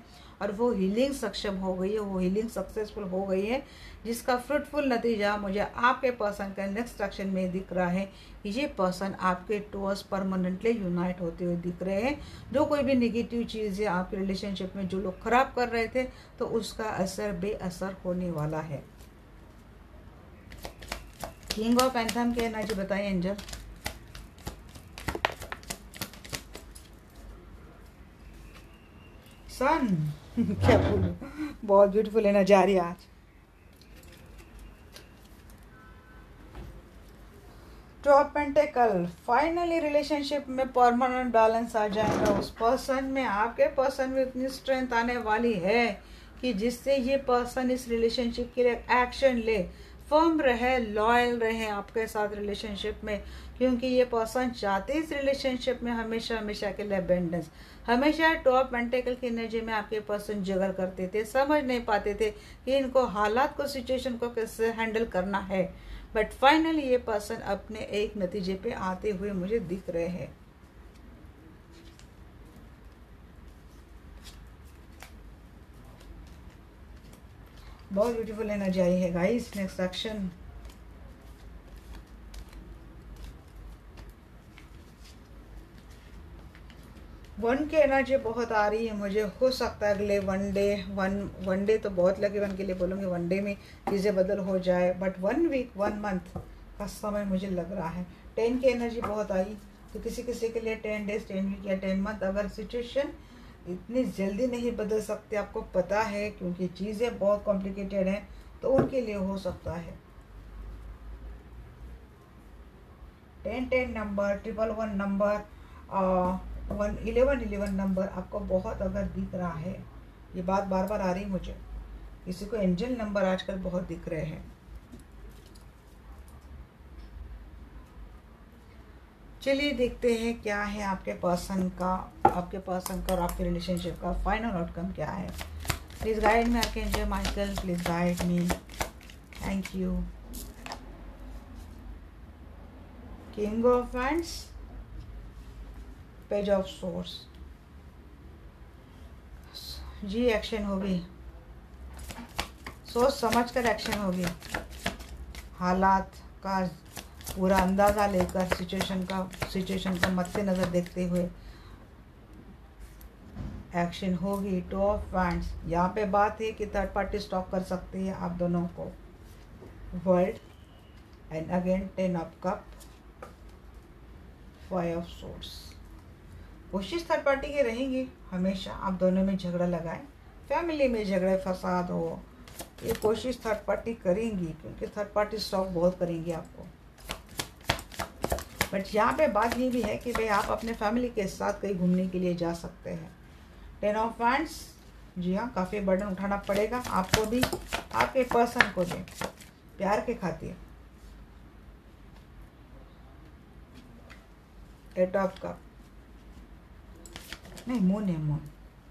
और वो हीलिंग सक्षम हो गई है, वो हीलिंग सक्सेसफुल हो गई है, जिसका फ्रूटफुल नतीजा मुझे आपके पर्सन का नेक्स्ट एक्शन में दिख रहा है कि ये पर्सन आपके टुवर्ड्स परमानेंटली यूनाइट होते हुए दिख रहे हैं। जो कोई भी नेगेटिव चीज़ें आपके रिलेशनशिप में जो लोग खराब कर रहे थे, तो उसका असर बेअसर होने वाला है। किंग ऑफ एंथम के एनर्जी बताइए एंजल। सन क्या बोलूं, बहुत ब्यूटीफुल एनर्जी आ रही है आज। Two of pentacle, finally relationship में परमानेंट बैलेंस आ जाएगा। उस पर्सन में, आपके पर्सन में इतनी स्ट्रेंथ आने वाली है कि जिससे ये पर्सन इस रिलेशनशिप के लिए एक्शन ले, फर्म रहे, लॉयल रहे आपके साथ रिलेशनशिप में, क्योंकि ये पर्सन चाहते इस रिलेशनशिप में हमेशा हमेशा के लिए अबेंडेंस। हमेशा टॉप पेंटिकल की एनर्जी में आपके पर्सन जगल करते थे, समझ नहीं पाते थे कि इनको हालात को, सिचुएशन को कैसे हैंडल करना है, बट फाइनली ये पर्सन अपने एक नतीजे पे आते हुए मुझे दिख रहे हैं। बहुत ब्यूटीफुल एनर्जी आई है गाइस। नेक्स्ट एक्शन, वन की एनर्जी बहुत आ रही है मुझे। हो सकता है अगले one day, one one day तो बहुत लगे वन के लिए बोलूँगी, वन डे में चीज़ें बदल हो जाए, but one week one month का समय मुझे लग रहा है। टेन की एनर्जी बहुत आई, तो किसी किसी के लिए टेन डेज, टेन वीक या टेन मंथ। अगर सिचुएशन इतनी जल्दी नहीं बदल सकते, आपको पता है, क्योंकि चीज़ें बहुत कॉम्प्लिकेटेड हैं, तो उनके लिए हो सकता है। Ten ten number, triple one number, one eleven eleven number आपको बहुत अगर दिख रहा है, ये बात बार बार आ रही मुझे, किसी को एंजल नंबर आजकल बहुत दिख रहे हैं। चलिए देखते हैं क्या है आपके पर्सन का, आपके पर्सन का और आपके रिलेशनशिप का फाइनल आउटकम क्या है। Please guide me archangel Michael, please guide me, thank you. King of wands, page of swords, जी एक्शन होगी, सोच समझ कर एक्शन होगी, हालात का पूरा अंदाज़ा लेकर, सिचुएशन का सिचुएशन का मद्देनजर देखते हुए एक्शन होगी। टू ऑफ वैंड्स, यहाँ पे बात है कि थर्ड पार्टी स्टॉप कर सकती है आप दोनों को। World and again ten of cup, five of swords. कोशिश थर्ड पार्टी की रहेंगी हमेशा आप दोनों में झगड़ा लगाएं, फैमिली में झगड़े फसाद हो, ये कोशिश थर्ड पार्टी करेंगी, क्योंकि थर्ड पार्टी स्टॉप बहुत करेंगी आपको। बट यहाँ पे बात ये भी है कि भाई आप अपने फैमिली के साथ कहीं घूमने के लिए जा सकते हैं। टेन ऑफ वैंड्स, जी हाँ, काफ़ी बर्डन उठाना पड़ेगा आपको भी, आपके पर्सन को भी, प्यार के खातिर। एट ऑफ कप, नहीं मून है, moon.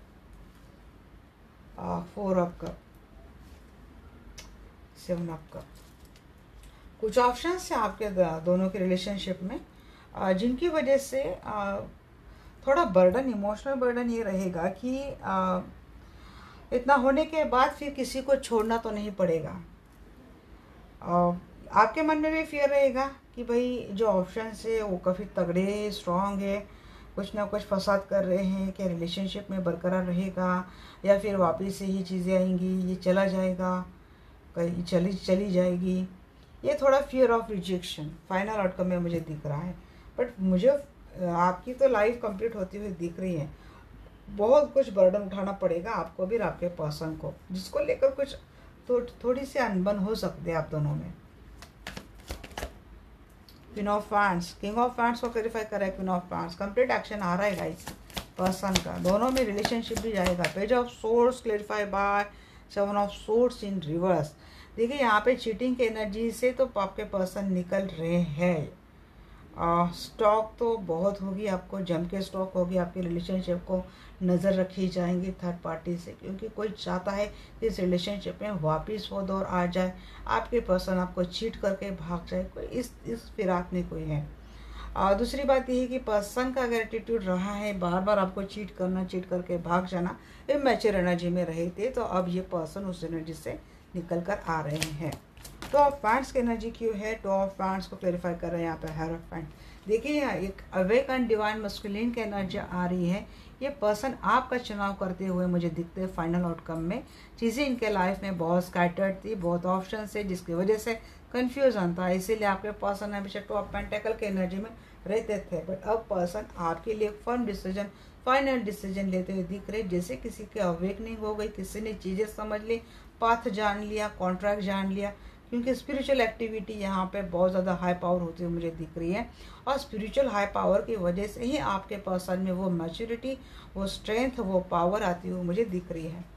Four of cup, seven of cup. कुछ ऑप्शंस हैं आपके दोनों के रिलेशनशिप में, जिनकी वजह से थोड़ा बर्डन, इमोशनल बर्डन ये रहेगा कि इतना होने के बाद फिर किसी को छोड़ना तो नहीं पड़ेगा। आपके मन में भी फियर रहेगा कि भाई जो ऑप्शंस है वो काफ़ी तगड़े, स्ट्रॉन्ग है, कुछ ना कुछ फसाद कर रहे हैं, क्या रिलेशनशिप में बरकरार रहेगा या फिर वापस से ही चीज़ें आएंगी, ये चला जाएगा, कहीं चली चली जाएगी। ये थोड़ा fear of rejection final outcome में मुझे दिख रहा है। बट मुझे आपकी तो लाइफ कंप्लीट होती हुई दिख रही है। बहुत कुछ बर्डन उठाना पड़ेगा आपको भी और आपके पर्सन को, जिसको लेकर कुछ तो थोड़ी सी अनबन हो सकती है आप दोनों में। Queen of wands, king of wands को क्लैरिफाई करा है। Queen of wands, complete action आ रहा है गाइस पर्सन का, दोनों में रिलेशनशिप भी जाएगा। Page of swords clarify by seven of swords in reverse. देखिए यहाँ पे चीटिंग की एनर्जी से तो आपके पर्सन निकल रहे हैं। स्टॉक तो बहुत होगी, आपको जम के स्टॉक होगी, आपके रिलेशनशिप को नज़र रखी जाएंगी थर्ड पार्टी से, क्योंकि कोई चाहता है कि इस रिलेशनशिप में वापस वो दौर आ जाए, आपके पर्सन आपको चीट करके भाग जाए, कोई इस इस फिराक में कोई है। और दूसरी बात यह है कि पर्सन का अगर एटीट्यूड रहा है बार बार आपको चीट करना, चीट करके भाग जाना, इमेच्योर एनर्जी में रहे थे, तो अब ये पर्सन उस एनर्जी से निकल कर आ रहे हैं। तो ऑफ पैंट्स की एनर्जी क्यों है, तो ऑफ पैंट्स को क्लेरिफाई कर रहे हैं यहाँ पे हेरोफेंट। देखिए यहाँ एक अवेक एंड डिवाइन मस्कुलिन की एनर्जी आ रही है। ये पर्सन आपका चुनाव करते हुए मुझे दिखते हैं फाइनल आउटकम में। चीज़ें इनके लाइफ में बहुत स्कैटर्ड थी, बहुत ऑप्शन थे, जिसकी वजह से कन्फ्यूजन था, इसीलिए आपके पर्सन हमेशा टू ऑफ पेंटेकल के एनर्जी में रहते थे। बट अब पर्सन आपके लिए फर्म डिसीजन, फाइनल डिसीजन लेते हुए दिख रहे, जैसे किसी की अवेकनिंग हो गई, किसी ने चीज़ें समझ ली, पाथ जान लिया, कॉन्ट्रैक्ट जान लिया, क्योंकि स्पिरिचुअल एक्टिविटी यहाँ पे बहुत ज़्यादा हाई पावर होती हुई मुझे दिख रही है। और स्पिरिचुअल हाई पावर की वजह से ही आपके पर्सन में वो मैच्योरिटी, वो स्ट्रेंथ, वो पावर आती हुई मुझे दिख रही है।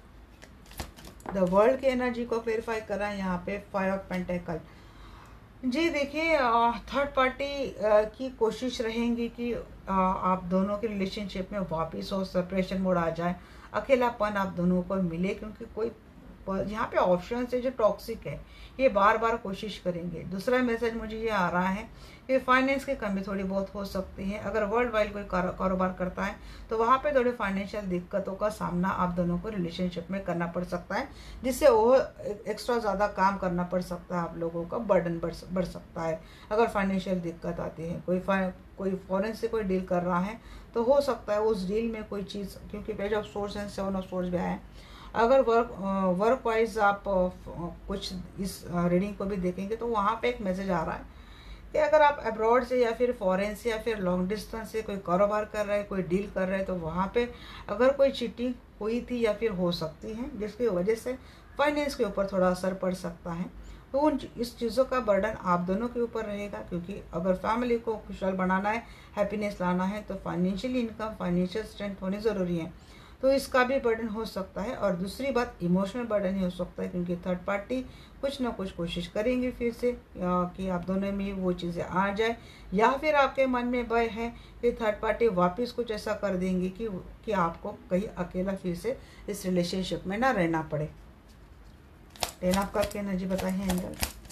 द वर्ल्ड की एनर्जी को क्लेरिफाई कर रहा है यहाँ पे फाइव ऑफ पेंटेकल। जी देखिए, थर्ड पार्टी की कोशिश रहेंगी कि आ, आप दोनों के रिलेशनशिप में वापस हो, सेपरेशन मोड आ जाए, अकेलापन आप दोनों को मिले, क्योंकि कोई यहाँ पे ऑप्शन है जो टॉक्सिक है, ये बार बार कोशिश करेंगे। दूसरा मैसेज मुझे ये आ रहा है कि फाइनेंस की कमी थोड़ी बहुत हो सकती है। अगर वर्ल्ड वाइड कोई कारोबार करता है तो वहाँ पे थोड़ी फाइनेंशियल दिक्कतों का सामना आप दोनों को रिलेशनशिप में करना पड़ सकता है, जिससे वो एक्स्ट्रा ज़्यादा काम करना पड़ सकता है, आप लोगों का बर्डन बढ़ बढ़ सकता है अगर फाइनेंशियल दिक्कत आती है। कोई कोई फॉरेन से कोई डील कर रहा है तो हो सकता है उस डील में कोई चीज़, क्योंकि page of swords and seven of swords भी आया है। अगर वर्क वर्क वाइज आप कुछ इस रीडिंग को भी देखेंगे तो वहाँ पे एक मैसेज आ रहा है कि अगर आप अब्रॉड से या फिर फॉरेन से या फिर लॉन्ग डिस्टेंस से कोई कारोबार कर रहे हैं, कोई डील कर रहे हैं, तो वहाँ पे अगर कोई चीटिंग हुई थी या फिर हो सकती है, जिसकी वजह से फाइनेंस के ऊपर थोड़ा असर पड़ सकता है। तो उन इस चीज़ों का बर्डन आप दोनों के ऊपर रहेगा, क्योंकि अगर फैमिली को खुशहाल बनाना है, हैप्पीनेस लाना है, तो फाइनेंशियल इनकम, फाइनेंशियल स्ट्रेंथ होनी ज़रूरी है। तो इसका भी बर्डन हो सकता है। और दूसरी बात इमोशनल बर्डन ही हो सकता है, क्योंकि थर्ड पार्टी कुछ ना कुछ कोशिश करेंगे फिर से कि आप दोनों में वो चीज़ें आ जाए, या फिर आपके मन में भय है कि थर्ड पार्टी वापस कुछ ऐसा कर देंगे कि कि आपको कहीं अकेला फिर से इस रिलेशनशिप में ना रहना पड़े। टेन ऑफ कप की एनर्जी बताइए एंजल।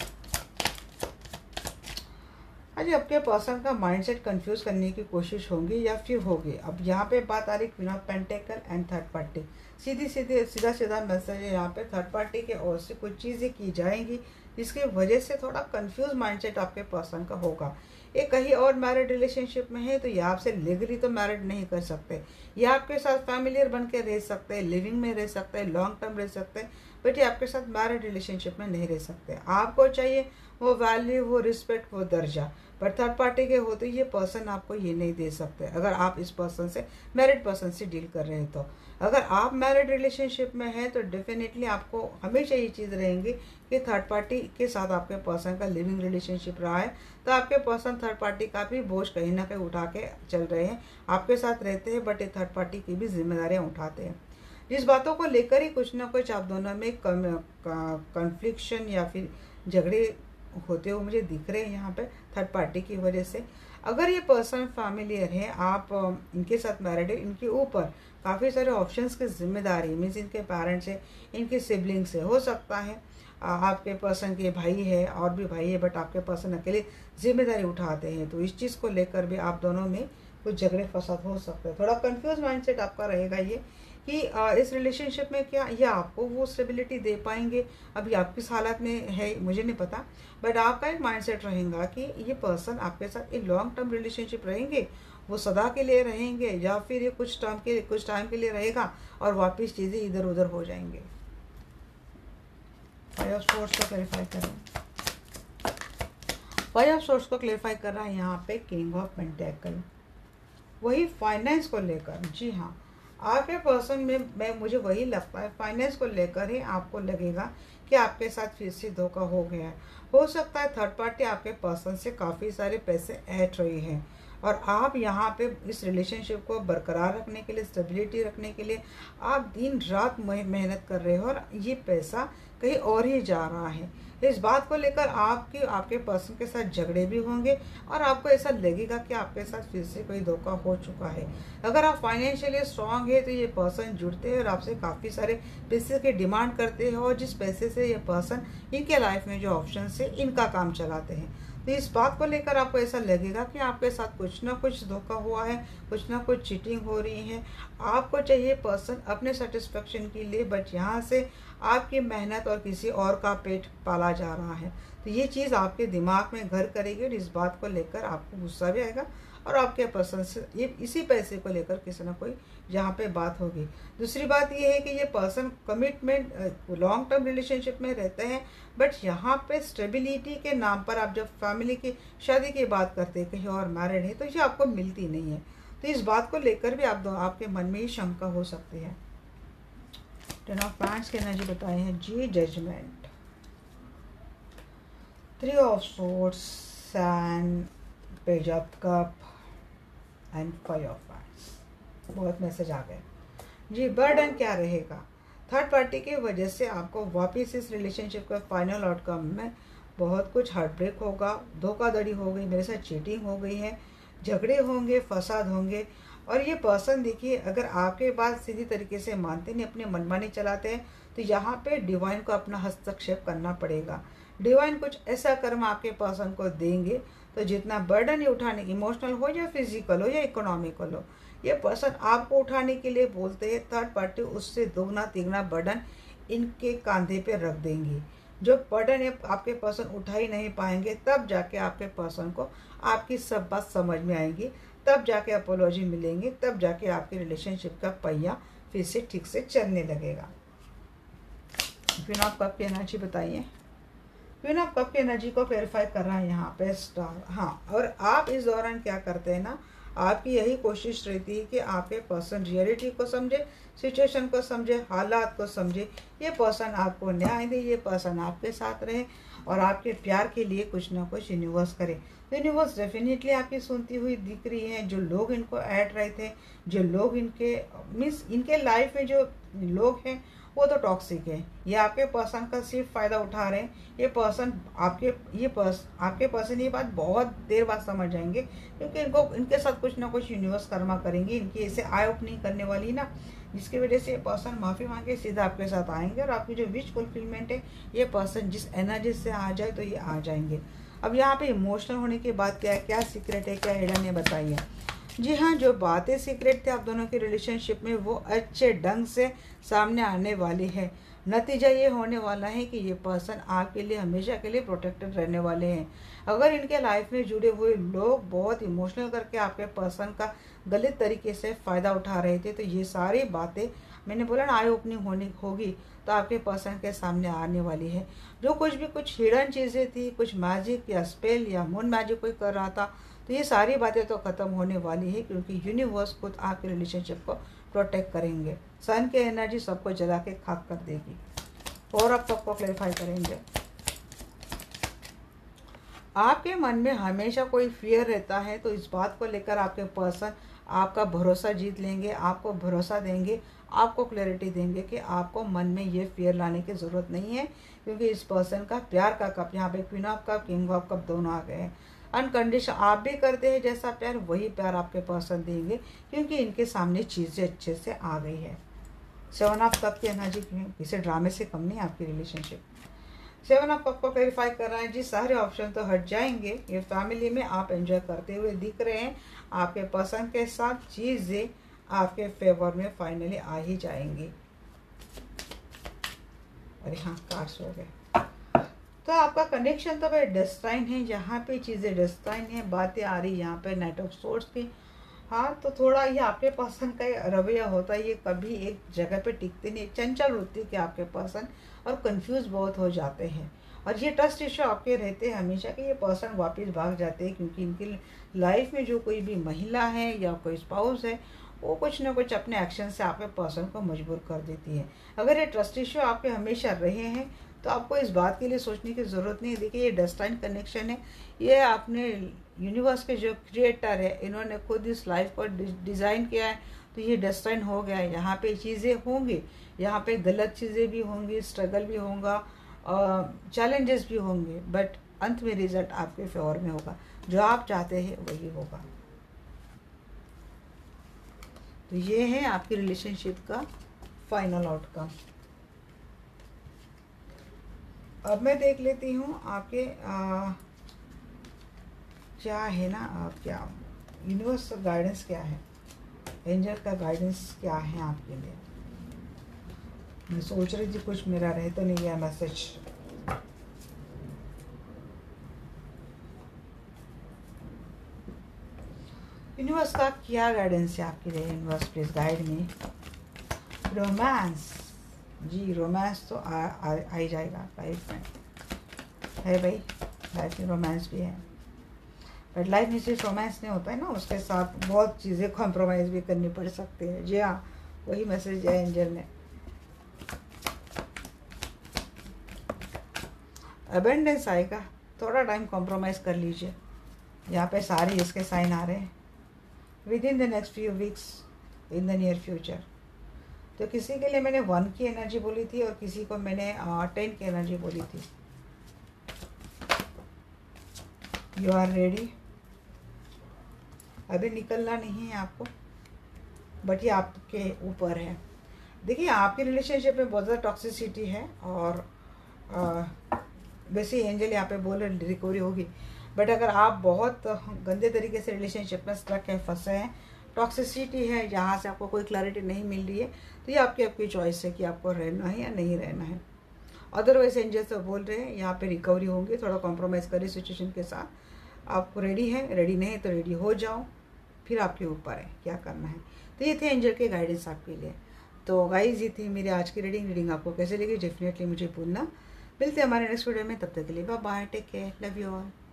अरे आपके पर्सन का माइंडसेट कंफ्यूज करने की कोशिश होंगी या फिर होगी। अब यहाँ पे बात आ रही queen of pentacle and third party. सीधी सीधी सीधा सीधा मैसेज है यहाँ पे, थर्ड पार्टी के ओर से कुछ चीज़ें की जाएंगी जिसकी वजह से थोड़ा कंफ्यूज माइंडसेट आपके पर्सन का होगा। ये कहीं और मैरिड रिलेशनशिप में है तो ये आपसे लीगली तो मैरिड नहीं कर सकते, ये आपके साथ फैमिलियर बन के रह सकते हैं, लिविंग में रह सकते हैं, लॉन्ग टर्म रह सकते हैं, बट ये आपके साथ मैरिड रिलेशनशिप में नहीं रह सकते। आपको चाहिए वो वैल्यू, वो रिस्पेक्ट, वो दर्जा, पर थर्ड पार्टी के होते ये पर्सन आपको ये नहीं दे सकते अगर आप इस पर्सन से, मैरिड पर्सन से डील कर रहे हैं। तो अगर आप मैरिड रिलेशनशिप में हैं तो डेफिनेटली आपको हमेशा ये चीज़ रहेंगी कि थर्ड पार्टी के साथ आपके पर्सन का लिविंग रिलेशनशिप रहा है, तो आपके पर्सन थर्ड पार्टी का भी बोझ कहीं ना कहीं उठा के चल रहे हैं, आपके साथ रहते हैं, बट ये थर्ड पार्टी की भी जिम्मेदारियाँ उठाते हैं। जिस बातों को लेकर ही कुछ ना कुछ आप दोनों में कन्फ्लिक्शन या फिर झगड़े होते हुए मुझे दिख रहे हैं यहाँ पे थर्ड पार्टी की वजह से। अगर ये पर्सन फैमिलियर है, आप इनके साथ मैरिड है, इनके ऊपर काफ़ी सारे ऑप्शंस की जिम्मेदारी मीन्स इनके पेरेंट्स है, इनके सिबलिंग्स है, हो सकता है आपके पर्सन के भाई है और भी भाई है, बट आपके पर्सन अकेले जिम्मेदारी उठाते हैं। तो इस चीज़ को लेकर भी आप दोनों में कुछ झगड़े फसाद हो सकते हैं। थोड़ा कंफ्यूज माइंडसेट आपका रहेगा ये कि इस रिलेशनशिप में क्या ये आपको वो स्टेबिलिटी दे पाएंगे, अभी आप किस हालत में है मुझे नहीं पता, बट आपका एक माइंडसेट रहेगा कि ये पर्सन आपके साथ एक लॉन्ग टर्म रिलेशनशिप रहेंगे, वो सदा के लिए रहेंगे, या फिर ये कुछ टाइम के कुछ टाइम के लिए रहेगा और वापस चीज़ें इधर उधर हो जाएंगे। फाइव ऑफ सोर्स को क्लेरिफाई करें। फाइव ऑफ सोर्स को क्लेरिफाई कर रहा है यहाँ पे किंग ऑफ पेंटेकल, वही फाइनेंस को लेकर। जी हाँ, आपके पर्सन में मैं मुझे वही लगता है फाइनेंस को लेकर ही आपको लगेगा कि आपके साथ फिर से धोखा हो गया है। हो सकता है थर्ड पार्टी आपके पर्सन से काफ़ी सारे पैसे ऐंठ रही है और आप यहाँ पे इस रिलेशनशिप को बरकरार रखने के लिए, स्टेबिलिटी रखने के लिए आप दिन रात मेहनत कर रहे हो और ये पैसा कहीं और ही जा रहा है। इस बात को लेकर आपके आपके पर्सन के साथ झगड़े भी होंगे और आपको ऐसा लगेगा कि आपके साथ फिर से कोई धोखा हो चुका है। अगर आप फाइनेंशियली स्ट्रांग है तो ये पर्सन जुड़ते हैं और आपसे काफ़ी सारे पैसे की डिमांड करते हैं और जिस पैसे से ये पर्सन इनके लाइफ में जो ऑप्शन है इनका काम चलाते हैं। तो इस बात को लेकर आपको ऐसा लगेगा कि आपके साथ कुछ ना कुछ धोखा हुआ है, कुछ ना कुछ चीटिंग हो रही है। आपको चाहिए पर्सन अपने सेटिस्फेक्शन के लिए, बट यहाँ से आपकी मेहनत और किसी और का पेट पाला जा रहा है। तो ये चीज़ आपके दिमाग में घर करेगी और इस बात को लेकर आपको गुस्सा भी आएगा और आपके पर्सन से ये इसी पैसे को लेकर किसी ना कोई यहाँ पे बात होगी। दूसरी बात ये है कि ये person commitment long term relationship में रहते हैं, बट यहाँ पे स्टेबिलिटी के नाम पर आप जब फैमिली की शादी की बात करते हैं कहीं और मैरिड है तो ये आपको मिलती नहीं है। तो इस बात को लेकर भी आप दो आपके मन में ही शंका हो सकती है। टेन ऑफ पैंट्स के एनर्जी बताए हैं जी, judgement, three of swords and page of cup and five of pants. बहुत मैसेज आ गए जी। बर्डन क्या रहेगा? थर्ड पार्टी की वजह से आपको वापस इस रिलेशनशिप का फाइनल आउटकम में बहुत कुछ हार्ट ब्रेक होगा, धोखाधड़ी हो गई, मेरे साथ चीटिंग हो गई है, झगड़े होंगे, फसाद होंगे। और ये पर्सन देखिए, अगर आपके बात सीधी तरीके से मानते नहीं, अपने मनमानी चलाते हैं, तो यहाँ पे डिवाइन को अपना हस्तक्षेप करना पड़ेगा। डिवाइन कुछ ऐसा कर्म आपके पर्सन को देंगे तो जितना बर्डन ये उठाने, इमोशनल हो या फिजिकल हो या इकोनॉमिकल हो, ये पर्सन आपको उठाने के लिए बोलते हैं, थर्ड पार्टी उससे दोगुना तिगुना बर्डन इनके कांधे पे रख देंगी। जो बर्डन ये आपके पर्सन उठा ही नहीं पाएंगे, तब जाके आपके पर्सन को आपकी सब बात समझ में आएगी, तब जाके अपोलॉजी मिलेंगे, तब जाके आपके रिलेशनशिप का पहिया फिर से ठीक से चलने लगेगा। क्वीन ऑफ कप की एनर्जी बताइए। क्वीन ऑफ कप की एनर्जी को क्लेरिफाई कर रहा है यहाँ पे स्टार। हाँ, और आप इस दौरान क्या करते हैं ना, आपकी यही कोशिश रहती है कि आपके पर्सन रियलिटी को समझे, सिचुएशन को समझे, हालात को समझे, ये पर्सन आपको न्याय दे, ये पर्सन आपके साथ रहे और आपके प्यार के लिए कुछ ना कुछ यूनिवर्स करे। यूनिवर्स डेफिनेटली आपकी सुनती हुई दिख रही है। जो लोग इनको ऐड रहे थे, जो लोग इनके मीन्स इनके लाइफ में जो लोग हैं वो तो टॉक्सिक है। ये आपके पर्सन का सिर्फ फ़ायदा उठा रहे हैं। ये पर्सन आपके ये पर्स आपके पर्सन ये बात बहुत देर बाद समझ जाएंगे, क्योंकि इनको इनके साथ कुछ ना कुछ यूनिवर्स कर्मा करेंगे, इनकी ऐसे आई ओपनिंग करने वाली ना, जिसकी वजह से ये पर्सन माफ़ी मांगे सीधा आपके साथ आएंगे और आपकी जो विश फुलफिलमेंट है, ये पर्सन जिस एनर्जी से आ जाए तो ये आ जाएंगे। अब यहाँ पे इमोशनल होने की बात क्या है, क्या सीक्रेट है, क्या हिडन है, बताइए। जी हाँ, जो बातें सीक्रेट थे आप दोनों की रिलेशनशिप में वो अच्छे ढंग से सामने आने वाली है। नतीजा ये होने वाला है कि ये पर्सन आपके लिए हमेशा के लिए प्रोटेक्टेड रहने वाले हैं। अगर इनके लाइफ में जुड़े हुए लोग बहुत इमोशनल करके आपके पर्सन का गलत तरीके से फ़ायदा उठा रहे थे, तो ये सारी बातें मैंने बोला ना आई ओपनिंग होनी होगी तो आपके पर्सन के सामने आने वाली है। जो कुछ भी कुछ हिडन चीज़ें थी, कुछ मैजिक या स्पेल या मून मैजिक कोई कर रहा था, तो ये सारी बातें तो ख़त्म होने वाली है, क्योंकि यूनिवर्स खुद आपके रिलेशनशिप को प्रोटेक्ट करेंगे। सन की एनर्जी सबको जला के खाक कर देगी। और अब सबको क्लेरिफाई करेंगे। आपके मन में हमेशा कोई फियर रहता है, तो इस बात को लेकर आपके पर्सन आपका भरोसा जीत लेंगे, आपको भरोसा देंगे, आपको क्लैरिटी देंगे कि आपको मन में ये फियर लाने की ज़रूरत नहीं है, क्योंकि इस पर्सन का प्यार का कप, यहाँ पे queen of cup, king of cup दोनों आ गए हैं। अनकंडीशन आप भी करते हैं जैसा प्यार, वही प्यार आपके पर्सन देंगे, क्योंकि इनके सामने चीज़ें अच्छे से आ गई है। सेवन ऑफ कप की एनर्जी किसी ड्रामे से कम नहीं आपकी रिलेशनशिप। सेवन ऑफ कप को क्लैरिफाई कर रहा है जी, सारे ऑप्शन तो हट जाएंगे। ये फैमिली में आप एंजॉय करते हुए दिख रहे हैं, आपके पसंद के साथ चीज़ें आपके फेवर में फाइनली आ ही जाएंगी। अरे हाँ, कार्ड्स हो गए। तो आपका कनेक्शन तो भाई डेस्टाइन है, यहाँ पे चीज़ें डेस्टाइन है, बातें आ रही यहाँ पे नाइट ऑफ सोर्ड्स की। हाँ, तो थोड़ा ये आपके पर्सन का रवैया होता है, ये कभी एक जगह पे टिकते नहीं, चंचल होती है कि आपके पर्सन, और कंफ्यूज बहुत हो जाते हैं। और ये ट्रस्ट इश्यू आपके रहते हैं हमेशा कि ये पर्सन वापस भाग जाते हैं, क्योंकि इनकी लाइफ में जो कोई भी महिला है या कोई स्पाउस है, वो कुछ ना कुछ अपने एक्शन से आपके पर्सन को मजबूर कर देती है। अगर ये ट्रस्ट इश्यू आपके हमेशा रहे हैं तो आपको इस बात के लिए सोचने की ज़रूरत नहीं है। देखिए, ये डेस्टाइन कनेक्शन है, ये आपने यूनिवर्स के जो क्रिएटर है, इन्होंने खुद इस लाइफ को डिज़ाइन किया है, तो ये डेस्टाइन हो गया है। यहाँ पे चीज़ें होंगी, यहाँ पे गलत चीज़ें भी होंगी, स्ट्रगल भी होगा, चैलेंजेस भी होंगे, बट अंत में रिजल्ट आपके फेवर में होगा, जो आप चाहते हैं वही होगा। तो ये है आपकी रिलेशनशिप का फाइनल आउटकम। अब मैं देख लेती हूँ आपके क्या है ना, आप क्या यूनिवर्स का गाइडेंस क्या है, एंजल का गाइडेंस क्या है आपके लिए। मैं सोच रही थी कुछ मेरा रह तो नहीं गया मैसेज। यूनिवर्स का क्या गाइडेंस है आपके लिए। Universe please guide me. Romance, जी रोमांस तो आ, आ, आ ही जाएगा लाइफ में, है भाई, लाइफ में रोमांस भी है। बट लाइफ में सिर्फ रोमांस नहीं होता है ना, उसके साथ बहुत चीज़ें कॉम्प्रोमाइज़ भी करनी पड़ सकती है। जी हाँ, वही मैसेज है एंजल ने। अबेंडेंस आएगा, थोड़ा टाइम कॉम्प्रोमाइज़ कर लीजिए। यहाँ पे सारे इसके साइन आ रहे हैं within the next few weeks, in the near future. तो किसी के लिए मैंने वन की एनर्जी बोली थी और किसी को मैंने टेन uh, की एनर्जी बोली थी। You are ready. अभी निकलना नहीं है आपको, बट ये आपके ऊपर है। देखिए आपके रिलेशनशिप में बहुत ज़्यादा टॉक्सिसिटी है और वैसे एंजल यहाँ पे बोल रहे रिकवरी होगी। बट अगर आप बहुत गंदे तरीके से रिलेशनशिप में स्ट्रक है, फंसे हैं, टॉक्सिसिटी है, यहाँ से आपको कोई क्लैरिटी नहीं मिल रही है, तो ये आपकी आपकी चॉइस है कि आपको रहना है या नहीं रहना है। अदरवाइज एंजल से बोल रहे हैं यहाँ पे रिकवरी होंगी, थोड़ा कॉम्प्रोमाइज़ करिए सिचुएशन के साथ। आप रेडी हैं, रेडी नहीं तो रेडी हो जाओ, फिर आपके ऊपर है क्या करना है। तो ये थे एंजल के गाइडेंस आपके लिए। तो गाइज ये थी मेरी आज की रीडिंग। रीडिंग आपको कैसे लगी डेफिनेटली मुझे बोलना। मिलते हैं हमारे नेक्स्ट वीडियो में, तब तक के लिए bye bye, take care, love you all.